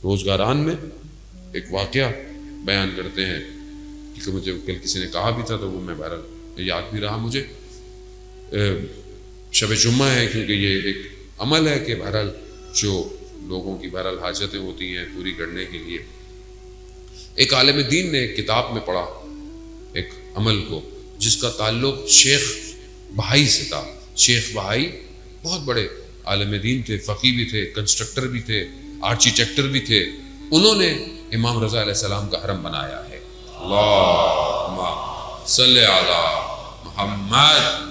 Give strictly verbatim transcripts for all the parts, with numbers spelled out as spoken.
روزگاران میں ایک واقعہ بیان کرتے ہیں کہ مجھے کل کسی نے کہا بھی تھا تو وہ میں بہرحال یاد بھی رہا مجھے. شب جمعہ ہے کیونکہ یہ ایک عمل ہے کہ بہرحال جو لوگوں کی بہرحال حاجتیں ہوتی ہیں پوری کرنے کے لیے ایک عالم دین نے ایک کتاب میں پڑھا ایک عمل کو جس کا تعلق شیخ بہائی سے تھا. شیخ بہائی بہت بڑے عالم دین تھے، فقی بھی تھے، کنسٹرکٹر بھی تھے، آرکیٹیکٹر بھی تھے. انہوں نے امام رضا علیہ السلام کا حرم بنایا ہے. اللہم صلی علی محمد.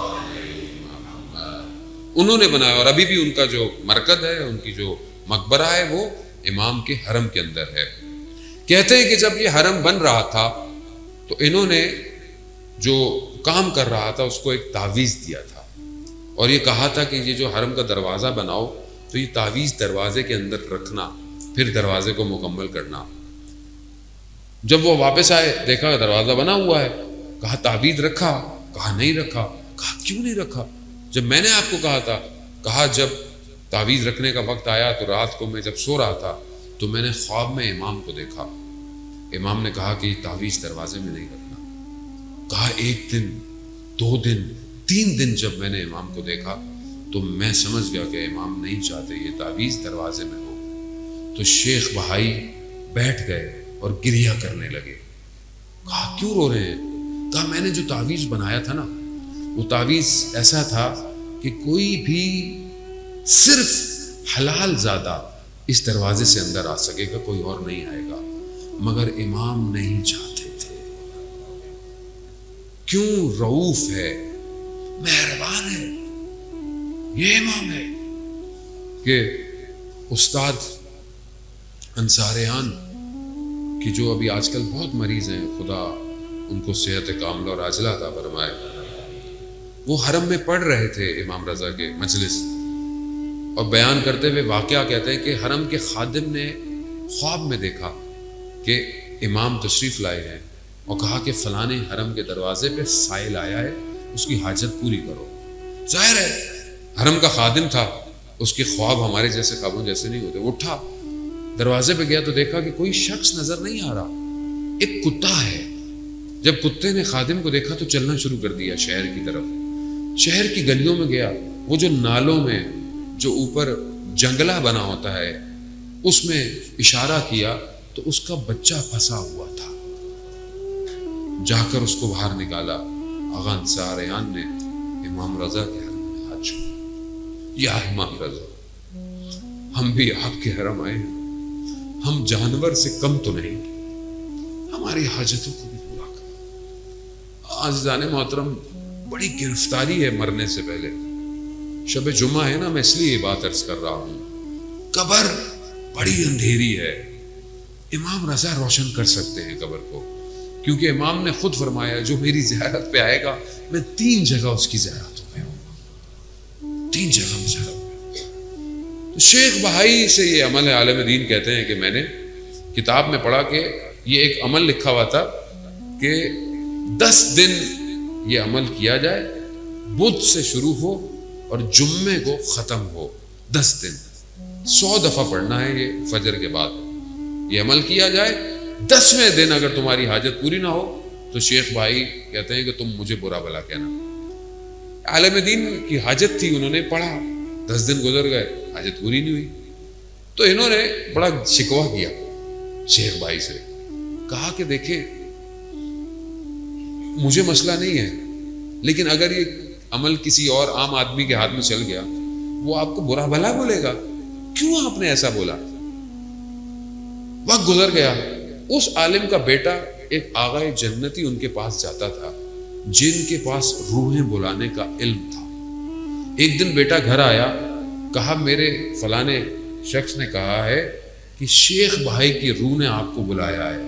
انہوں نے بنایا اور ابھی بھی ان کا جو مرکز ہے، ان کی جو مقبرہ ہے وہ امام کے حرم کے اندر ہے. کہتے ہیں کہ جب یہ حرم بن رہا تھا تو انہوں نے جو کام کر رہا تھا اس کو ایک تعویذ دیا تھا اور یہ کہا تھا کہ یہ جو حرم کا دروازہ بناؤ تو یہ تعویذ دروازے کے اندر رکھنا، پھر دروازے کو مکمل کرنا. جب وہ واپس آئے دیکھا دروازہ بنا ہوا ہے. کہا تعویذ رکھا؟ کہا نہیں رکھا. کہا کیوں نہیں رکھا؟ جب میں نے آپ کو کہا تھا. کہا جب تعویذ رکھنے کا وقت آیا تو رات کو میں جب سو رہا تھا تو میں نے خواب میں امام کو دیکھا. امام نے کہا کہ یہ تعویذ دروازے میں نہیں رکھنا. کہا ایک دن، دو دن، تین دن جب میں نے امام کو دیکھا تو میں سمجھ گیا کہ امام نہیں چاہتے یہ تعویذ دروازے میں ہو. تو شیخ بہائی بیٹھ گئے اور گریہ کرنے لگے. کہا کیوں رو رہے ہیں؟ کہا میں نے جو تعویذ بنایا تھا نا وہ تعویذ ایسا تھا کہ کوئی بھی صرف حلال زادہ اس دروازے سے اندر آ سکے گا، کوئی اور نہیں آئے گا. مگر امام نہیں چاہتے تھے. کیوں؟ رؤوف ہے، مہربان ہے. یہ امام ہے کہ استاد انصاریان کہ جو ابھی آج کل بہت مریض ہیں، خدا ان کو صحت کاملہ اور عاجلہ عطا فرمائے، وہ حرم میں پڑھ رہے تھے امام رضا کے مجلس اور بیان کرتے ہوئے واقعہ کہتے ہیں کہ حرم کے خادم نے خواب میں دیکھا کہ امام تشریف لائے ہیں اور کہا کہ فلانے حرم کے دروازے پہ سائل آیا ہے، اس کی حاجت پوری کرو. ظاہر ہے حرم کا خادم تھا، اس کے خواب ہمارے جیسے خوابوں جیسے نہیں ہوتے. اٹھا دروازے پہ گیا تو دیکھا کہ کوئی شخص نظر نہیں آ رہا، ایک کتا ہے. جب کتے نے خادم کو دیکھا تو چلنا شروع کر دیا شہر کی طرف. شہر کی گلیوں میں گیا، وہ جو نالوں میں جو اوپر جنگلہ بنا ہوتا ہے اس میں اشارہ کیا تو اس کا بچہ پھنسا ہوا تھا. جا کر اس کو باہر نکالا. آغا انصاریان نے امام رضا کے حرم میں ہاتھ چھوڑا. یا امام رضا، ہم بھی آپ کے حرم آئے ہیں، ہم جانور سے کم تو نہیں، ہماری حاجتوں کو بھی پورا کرو. عزیزان محترم، بڑی گرفتاری ہے مرنے سے پہلے. شب جمعہ ہے نا، میں اس لیے یہ بات عرض کر رہا ہوں. قبر بڑی اندھیری ہے. امام رضا روشن کر سکتے ہیں قبر کو، کیونکہ امام نے خود فرمایا جو میری زیارت پہ آئے گا میں تین جگہ اس کی زیارتوں پہ ہوں گا، تین جگہ میں زیارت پہ. تو شیخ بہائی سے یہ عمل ہے. عالم دین کہتے ہیں کہ میں نے کتاب میں پڑھا کہ یہ ایک عمل لکھا ہوا تھا کہ دس دن یہ عمل کیا جائے، بدھ سے شروع ہو اور جمعے کو ختم ہو. دس دن سو دفعہ پڑھنا ہے یہ فجر کے بعد. یہ عمل کیا جائے، دسویں دن اگر تمہاری حاجت پوری نہ ہو تو شیخ بھائی کہتے ہیں کہ تم مجھے برا بھلا کہنا. عالم دین کی حاجت تھی، انہوں نے پڑھا، دس دن گزر گئے، حاجت پوری نہیں ہوئی. تو انہوں نے بڑا شکوہ کیا شیخ بھائی سے. کہا کہ دیکھیں مجھے مسئلہ نہیں ہے، لیکن اگر یہ عمل کسی اور عام آدمی کے ہاتھ میں چل گیا وہ آپ کو برا بھلا بولے گا. کیوں آپ نے ایسا بولا؟ وقت گزر گیا. اس عالم کا بیٹا ایک آغا جنتی ان کے پاس جاتا تھا جن کے پاس روحیں بلانے کا علم تھا. ایک دن بیٹا گھر آیا، کہا میرے فلانے شخص نے کہا ہے کہ شیخ بھائی کی روح نے آپ کو بلایا ہے.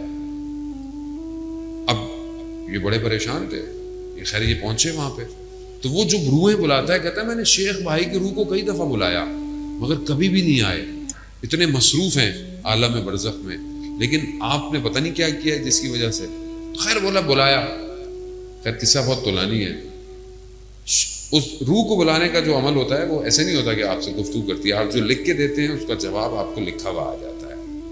اب یہ بڑے پریشان تھے. یہ خیر یہ پہنچے وہاں پہ تو وہ جو روحیں بلاتا ہے کہتا ہے میں نے شیخ بھائی کی روح کو کئی دفعہ بلایا مگر کبھی بھی نہیں آئے، اتنے مصروف ہیں عالم برزخ میں، لیکن آپ نے پتہ نہیں کیا کیا جس کی وجہ سے. خیر بولا بلایا. خیر قصہ بہت طولانی ہے. اس روح کو بلانے کا جو عمل ہوتا ہے وہ ایسے نہیں ہوتا کہ آپ سے گفتگو کرتی ہے، آپ جو لکھ کے دیتے ہیں اس کا جواب آپ کو لکھا ہوا آ جاتا ہے.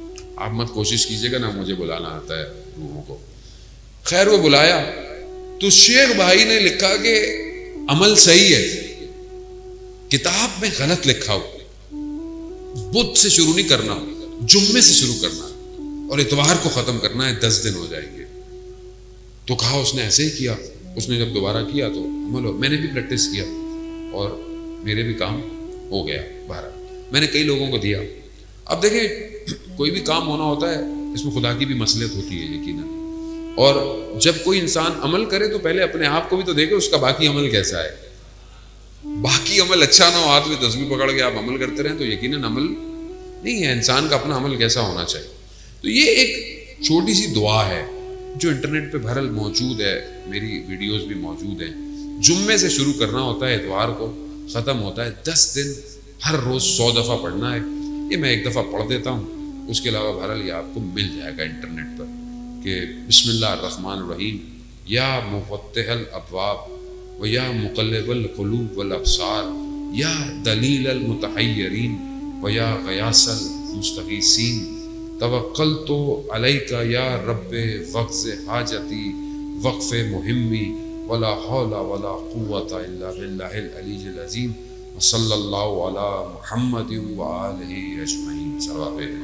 آپ مت کوشش کیجیے گا نا مجھے بلانا آتا ہے روحوں کو. خیر وہ بلایا تو شیخ بھائی نے لکھا کہ عمل صحیح ہے, کتاب میں غلط لکھا ہو, بدھ سے شروع نہیں کرنا, جمعے سے شروع کرنا اور اتوار کو ختم کرنا ہے, دس دن ہو جائیں گے. تو کہا اس نے ایسے ہی کیا. اس نے جب دوبارہ کیا تو عمل ہو. میں نے بھی پریکٹس کیا اور میرے بھی کام ہو گیا. بہرحال میں نے کئی لوگوں کو دیا. اب دیکھیں کوئی بھی کام ہونا ہوتا ہے اس میں خدا کی بھی مصلحت ہوتی ہے یقیناً. اور جب کوئی انسان عمل کرے تو پہلے اپنے آپ کو بھی تو دیکھے اس کا باقی عمل کیسا ہے. باقی عمل اچھا نہ ہو, ہاتھ میں تسبیح پکڑ کے آپ عمل کرتے رہیں تو یقیناً عمل نہیں ہے. انسان کا اپنا عمل کیسا ہونا چاہیے. تو یہ ایک چھوٹی سی دعا ہے جو انٹرنیٹ پہ بہرحال موجود ہے, میری ویڈیوز بھی موجود ہیں. جمعے سے شروع کرنا ہوتا ہے, اتوار کو ختم ہوتا ہے. دس دن ہر روز سو دفعہ پڑھنا ہے. یہ میں ایک دفعہ پڑھ دیتا ہوں, اس کے علاوہ بہرحال یہ آپ کو مل جائے گا انٹرنیٹ پر کہ بسم اللہ الرحمن الرحیم یا مفتح الابواب و یا مقلب القلوب والابصار یا دلیل المتحیرین و یا غیاث المستغیثین توکلت علیک یا رب وقض حاجتی وقف مہمی ولا حول ولا قوة الا باللہ العلی العظیم وصلی اللہ علی محمد وآلہ اجمعین. صلوات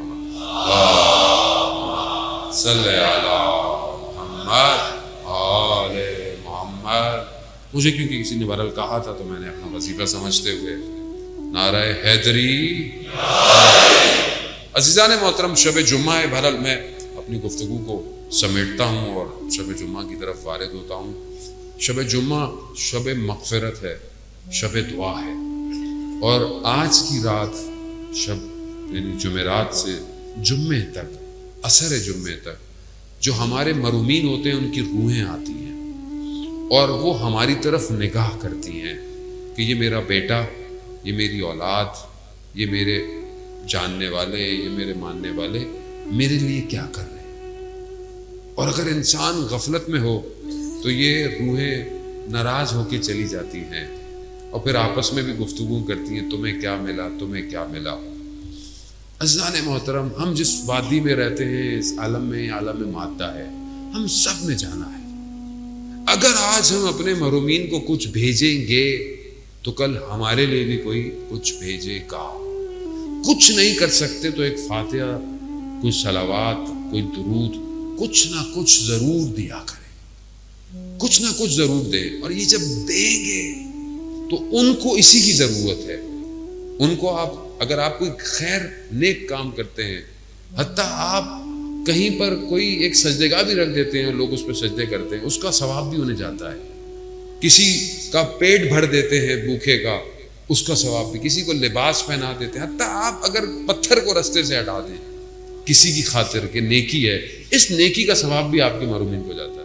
صلی علی محمد آل محمد. مجھے کیونکہ کسی نے بہرحال کہا تھا تو میں نے اپنا وظیفہ سمجھتے ہوئے نعرہ حیدری. عزیزان محترم, شب جمعہ ہے. بہرحال میں اپنی گفتگو کو سمیٹتا ہوں اور شب جمعہ کی طرف وارد ہوتا ہوں. شب جمعہ شب مغفرت ہے, شب دعا ہے. اور آج کی رات شب یعنی جمعرات سے جمعے تک, عصر جمعے تک جو ہمارے مرحومین ہوتے ہیں ان کی روحیں آتی ہیں اور وہ ہماری طرف نگاہ کرتی ہیں کہ یہ میرا بیٹا, یہ میری اولاد, یہ میرے جاننے والے, یہ میرے ماننے والے میرے لیے کیا کر رہے ہیں. اور اگر انسان غفلت میں ہو تو یہ روحیں ناراض ہو کے چلی جاتی ہیں اور پھر آپس میں بھی گفتگو کرتی ہیں, تمہیں کیا ملا, تمہیں کیا ملا. عزیزان محترم, ہم جس وادی میں رہتے ہیں اس عالم میں عالم مادہ ہے, ہم سب نے جانا ہے. اگر آج ہم اپنے محرومین کو کچھ بھیجیں گے تو کل ہمارے لیے بھی کوئی کچھ بھیجے گا. کچھ نہیں کر سکتے تو ایک فاتحہ, کوئی صلوات, کوئی درود, کچھ نہ کچھ ضرور دیا کریں, کچھ نہ کچھ ضرور دیں. اور یہ جب دیں گے تو ان کو اسی کی ضرورت ہے. ان کو آپ اگر آپ کوئی خیر نیک کام کرتے ہیں, حتیٰ آپ کہیں پر کوئی ایک سجدے گاہ بھی رکھ دیتے ہیں, لوگ اس پہ سجدے کرتے ہیں, اس کا ثواب بھی انہیں جاتا ہے. کسی کا پیٹ بھر دیتے ہیں بھوکے کا, اس کا ثواب بھی. کسی کو لباس پہنا دیتے ہیں, حتیٰ آپ اگر پتھر کو رستے سے ہٹا دیں کسی کی خاطر کہ نیکی ہے, اس نیکی کا ثواب بھی آپ کے محرومین کو جاتا ہے.